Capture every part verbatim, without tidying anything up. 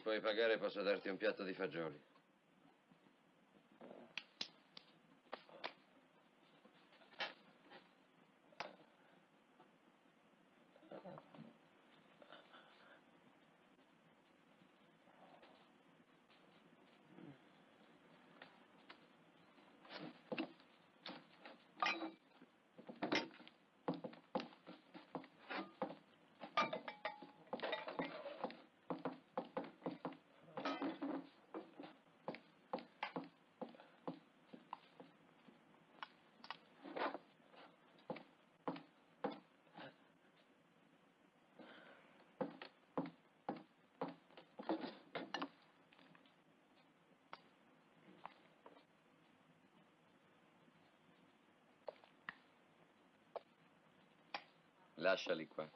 puoi pagare, posso darti un piatto di fagioli. Lasciali qua.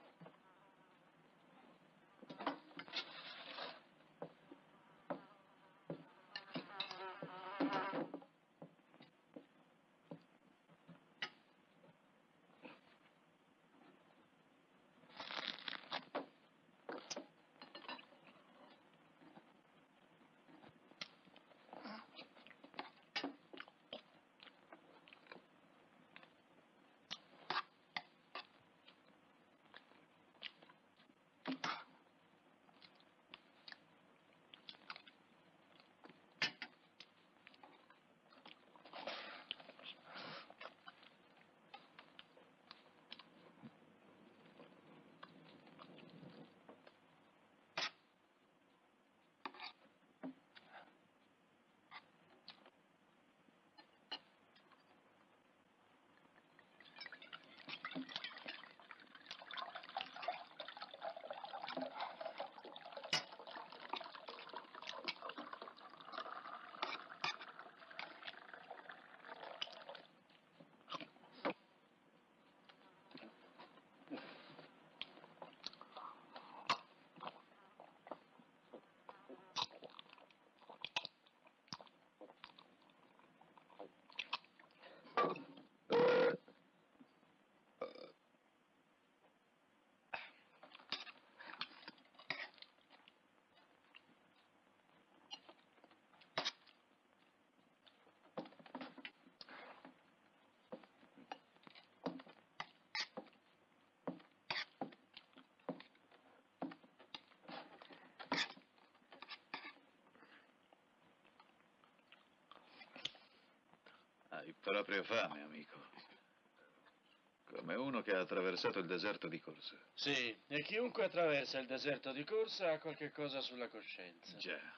Hai proprio fame, amico. Come uno che ha attraversato il deserto di corsa. Sì, e chiunque attraversa il deserto di corsa ha qualche cosa sulla coscienza. Già.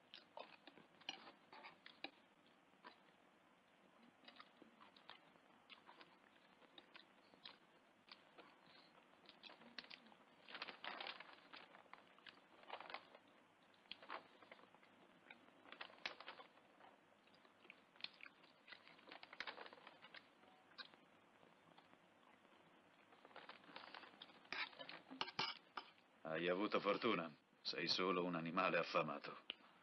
Hai avuto fortuna. Sei solo un animale affamato.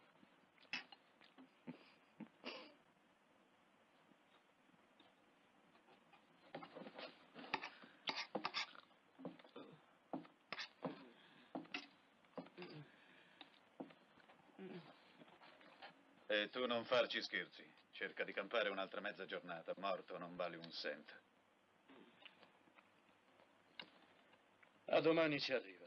E tu non farci scherzi. Cerca di campare un'altra mezza giornata. Morto non vale un cent. A domani ci arriva.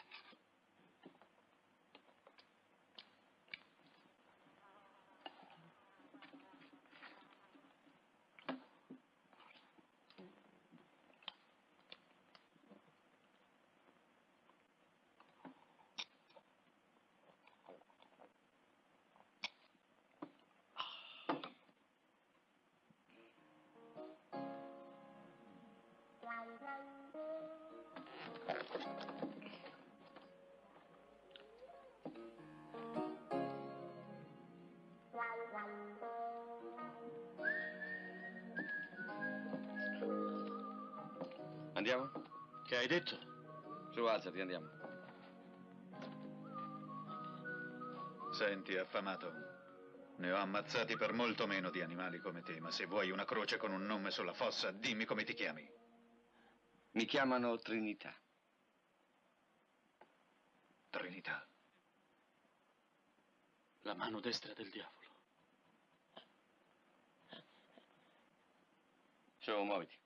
Andiamo? Che hai detto? Su, alzati, andiamo. Senti, affamato. Ne ho ammazzati per molto meno di animali come te, ma se vuoi una croce con un nome sulla fossa, dimmi come ti chiami. Mi chiamano Trinità. Trinità. La mano destra del diavolo. Su, muoviti.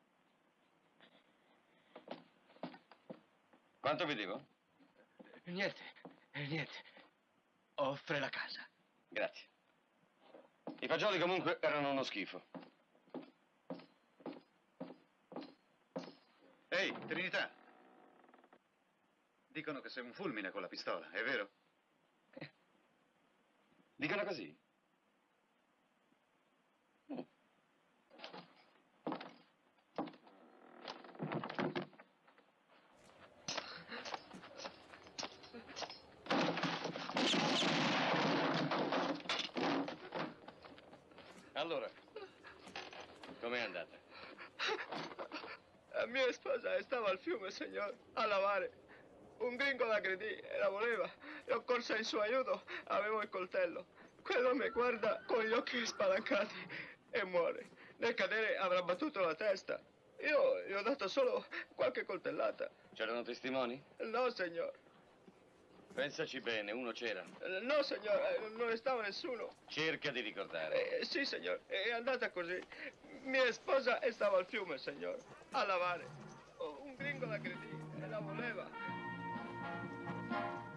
Quanto vi devo? Niente, niente. Offre la casa. Grazie. I fagioli comunque erano uno schifo. Ehi, Trinità! Dicono che sei un fulmine con la pistola, è vero? Dicono così? Mm. Allora, com'è andata? La mia sposa stava al fiume, signor, a lavare. Un gringo l'aggredì e la voleva. Io corsa in suo aiuto, avevo il coltello. Quello mi guarda con gli occhi spalancati e muore. Nel cadere avrà battuto la testa. Io gli ho dato solo qualche coltellata. C'erano testimoni? No, signor. Pensaci bene, uno c'era. No, signor, eh, non ne stava nessuno. Cerca di ricordare. Eh, sì, signor, è andata così. Mia sposa stava al fiume, signor, a lavare. Un gringo l'aggredì e la voleva.